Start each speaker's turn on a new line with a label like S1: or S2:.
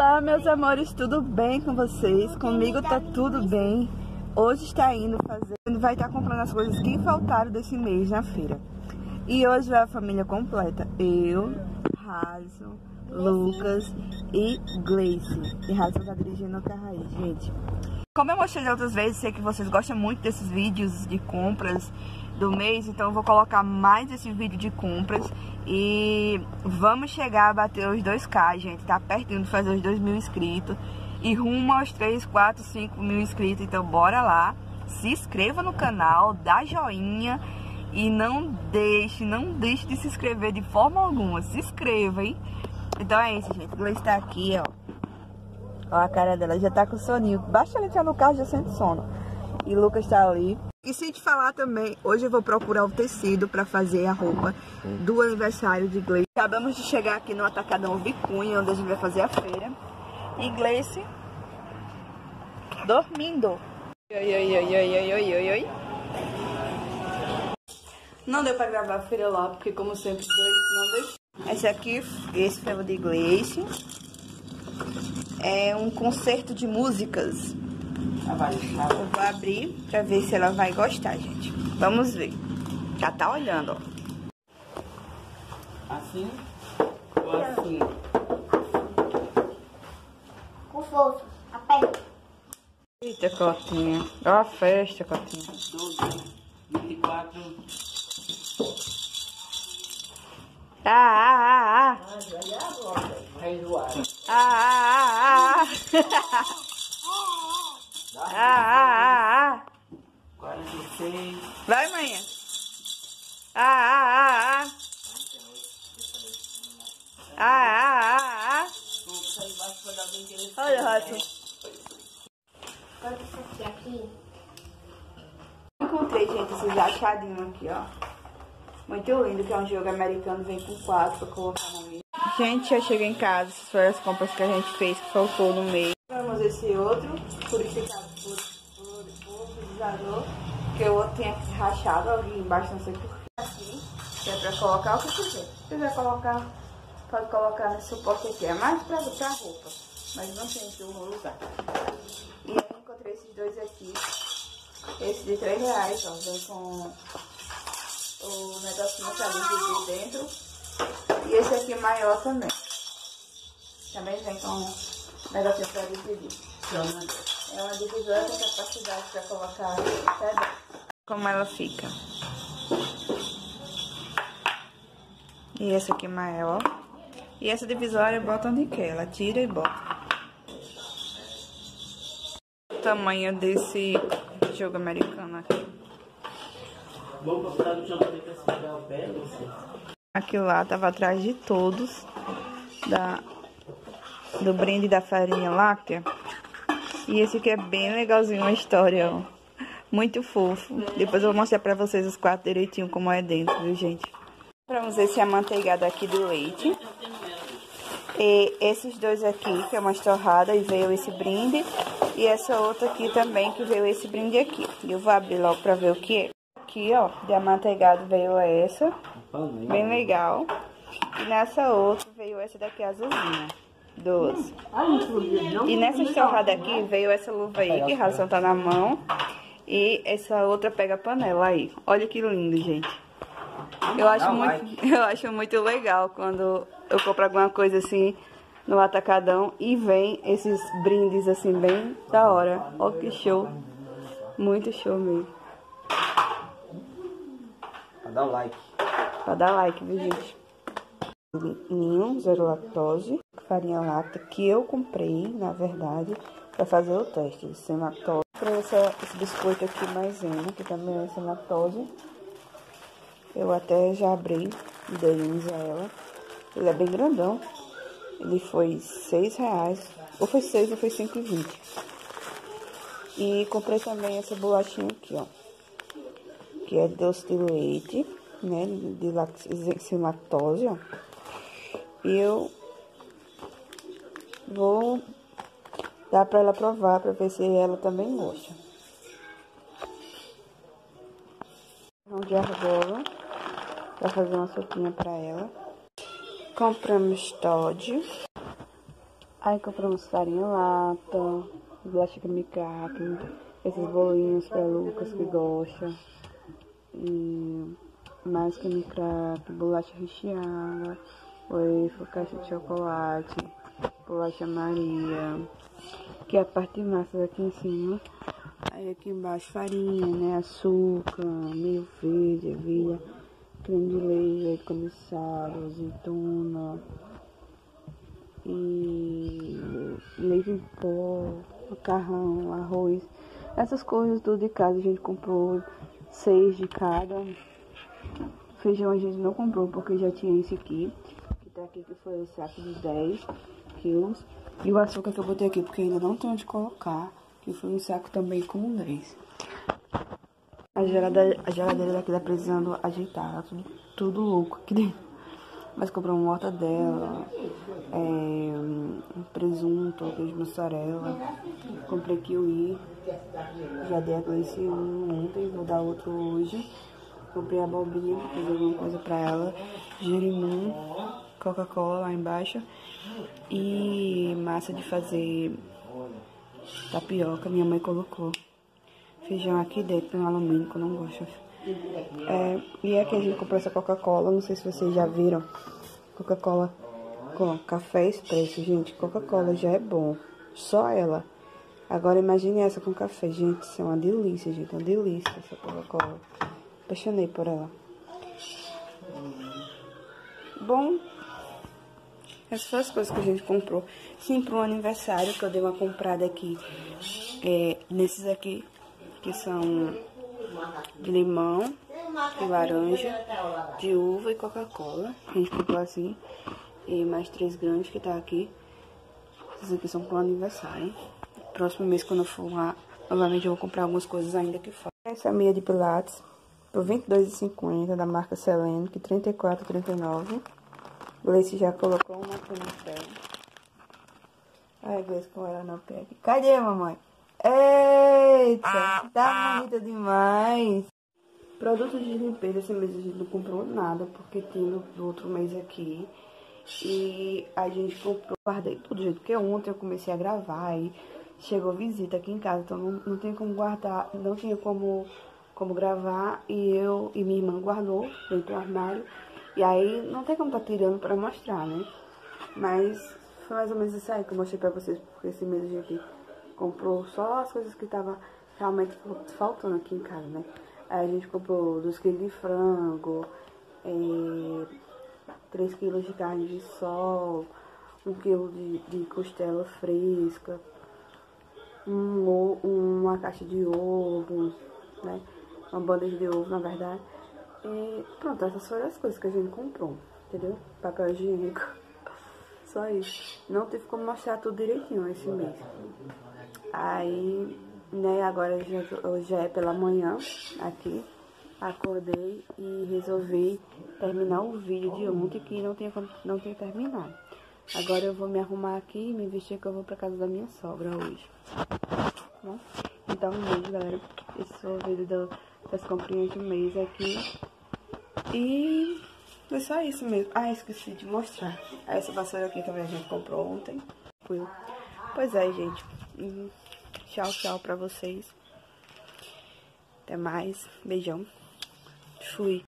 S1: Olá, meus amores, tudo bem com vocês? Comigo tá tudo bem. Hoje está indo fazer, vai estar comprando as coisas que faltaram desse mês na feira. E hoje vai a família completa. Eu, Raison, Lucas e Gleice. E Raison tá dirigindo o carro aí, gente. Como eu mostrei outras vezes, sei que vocês gostam muito desses vídeos de compras do mês, então eu vou colocar mais esse vídeo de compras. E vamos chegar a bater os 2K, gente. Tá pertinho de fazer os 2.000 inscritos. E rumo aos 3, 4, 5 mil inscritos. Então bora lá. Se inscreva no canal, dá joinha. E não deixe de se inscrever de forma alguma. Se inscreva, hein? Então é isso, gente. Gleice tá aqui, ó. Ó a cara dela, já tá com soninho. Basta ela entrar no carro, já sente sono. E o Lucas tá ali. E sem te falar também, hoje eu vou procurar o tecido pra fazer a roupa do aniversário de Gleice. Acabamos de chegar aqui no Atacadão Vicunha, onde a gente vai fazer a feira. E Gleice dormindo. Oi. Não deu pra gravar a feira lá, porque como sempre Gleice não deixou. Esse foi o de Gleice. É um concerto de músicas. Eu vou abrir pra ver se ela vai gostar, gente. Vamos ver. Já tá olhando, ó.
S2: Assim ou assim?
S3: Com força, aperta.
S1: Eita, Cotinha. Ó a festa, Cotinha.
S2: 12, 24. Vai zoar.
S1: Ah.
S2: 46.
S1: Vai, manhã. Olha, Raison. Encontrei, gente, esses achadinhos aqui, ó. Muito lindo, que é um jogo americano, vem com 4 pra colocar na mesa. Gente, já cheguei em casa, essas foram as compras que a gente fez, que faltou no meio. Vamos esse outro, purificado por pulverizador, que o outro tem aqui rachado ali embaixo, não sei porquê. Aqui, que é pra colocar o que quiser. Se quiser colocar, pode colocar nesse suporte aqui, é mais pra roupa, mas não sei que eu vou usar. E eu encontrei esses dois aqui, esse de R$3, ó, vem com o negocinho pra dividir dentro. E esse aqui maior também. Também vem com o negocinho pra dividir. É uma divisora com capacidade pra colocar até dentro. Como ela fica. E essa aqui maior. E essa divisória bota onde quer. Ela tira e bota. O tamanho desse jogo americano aqui.
S2: Vamos botar no chão pra tentar segurar o pé, você.
S1: Aquilo lá tava atrás de todos do brinde da farinha láctea. E esse aqui é bem legalzinho a história, ó. Muito fofo. Depois eu vou mostrar pra vocês os 4 direitinho como é dentro, viu, gente? Vamos ver se é amanteigado aqui do leite. E esses dois aqui, que é uma torrada, e veio esse brinde. E essa outra aqui também, que veio esse brinde aqui. E eu vou abrir logo pra ver o que é. Aqui, ó, de amanteigado veio essa. Bem legal. E nessa outra veio essa daqui azulzinha. 12. E nessa torrada aqui veio essa luva aí, que Raison tá na mão. E essa outra pega a panela aí. Olha que lindo, gente. Eu acho muito legal quando eu compro alguma coisa assim no Atacadão e vem esses brindes assim bem da hora. Ó que show. Muito show mesmo.
S2: Pra dar o like.
S1: Pra dar like, viu, gente? Ninho, zero lactose, farinha láctea, que eu comprei, na verdade, pra fazer o teste. Sem lactose. Comprei esse biscoito aqui maisena, que também é sem lactose. Eu até já abri e dei uso a ela. Ele é bem grandão. Ele foi R$6. Ou foi 6 ou foi 5,20. E comprei também essa bolachinha aqui, ó. Que é doce de leite, né? Sem lactose, ó. E eu vou dar pra ela provar, pra ver se ela também gosta. De argola, pra fazer uma sopinha pra ela. Compramos Toddy. Aí compramos farinha lata, bolacha kamikaze, esses bolinhos pra Lucas que gosta. E mais kamikaze, bolacha recheada, waffle, caixa de chocolate, bolacha Maria, que é a parte de massa aqui em cima. Aí aqui embaixo farinha, né, açúcar, meio verde, ervilha, creme de leite condensado, azeitona e leite em pó, macarrão, arroz, essas coisas tudo de casa. A gente comprou 6 de cada. Feijão a gente não comprou porque já tinha esse aqui, que tá aqui, que foi o saco de 10 quilos. E o açúcar que eu botei aqui porque ainda não tem onde colocar, que foi um saco também com 10. A geladeira daqui tá precisando ajeitar, tá tudo louco aqui dentro. Mas compramos mortadela, um presunto, queijo mussarela. Comprei kiwi, já dei a Gleice ontem, vou dar outro hoje. Comprei a abobrinha, vou fazer alguma coisa pra ela. Jerimum, Coca-Cola lá embaixo. E massa de fazer tapioca, minha mãe colocou. Feijão aqui dentro no alumínio, que eu não gosto. E aqui a gente comprou essa Coca-Cola, não sei se vocês já viram. Coca-Cola com café expresso, gente. Coca-Cola já é bom, só ela. Agora imagine essa com café, gente. Isso é uma delícia, gente, uma delícia essa Coca-Cola. Apaixonei por ela. Bom, essas foram as coisas que a gente comprou. Sim, para um aniversário, que eu dei uma comprada aqui. Nesses aqui, que são de limão, de laranja, de uva e Coca-Cola. A gente comprou assim. E mais 3 grandes que tá aqui. Esses aqui são para o aniversário. Próximo mês, quando eu for lá, novamente eu vou comprar algumas coisas ainda que faltam. Essa meia de pilates por R$ 22,50 da marca Selene, que R$ 34,39. Gleice já colocou uma aqui no pé. Ai, Gleice com ela no pé. Cadê, mamãe? Eita, tá bonita demais. Produtos de limpeza, esse mês a gente não comprou nada, porque tinha do outro mês aqui. E a gente comprou, guardei tudo, gente, porque ontem eu comecei a gravar e chegou visita aqui em casa, então não tem como guardar, não tinha como gravar, e eu e minha irmã guardou dentro do armário. E aí não tem como tá tirando pra mostrar, né? Mas foi mais ou menos isso aí que eu mostrei pra vocês, porque esse mês a gente comprou só as coisas que tava realmente faltando aqui em casa, né? Aí a gente comprou 2 quilos de frango, 3 quilos de carne de sol, 1 quilo de costela fresca, uma caixa de ovo, né? Uma bandeja de ovo, na verdade. E pronto, essas foram as coisas que a gente comprou, entendeu? Papel higiênico. Só isso. Não tive como mostrar tudo direitinho esse mês. Aí, né, agora hoje já é pela manhã aqui. Acordei e resolvi terminar o vídeo de ontem, que não tinha terminado. Agora eu vou me arrumar aqui e me vestir, que eu vou pra casa da minha sogra hoje. Bom, então um beijo, galera. Esse foi o vídeo das comprinhas de mês aqui. E foi só isso mesmo. Ah, esqueci de mostrar. Essa vassoura aqui também a gente comprou ontem. Pois é, gente. Tchau, tchau pra vocês. Até mais. Beijão. Fui.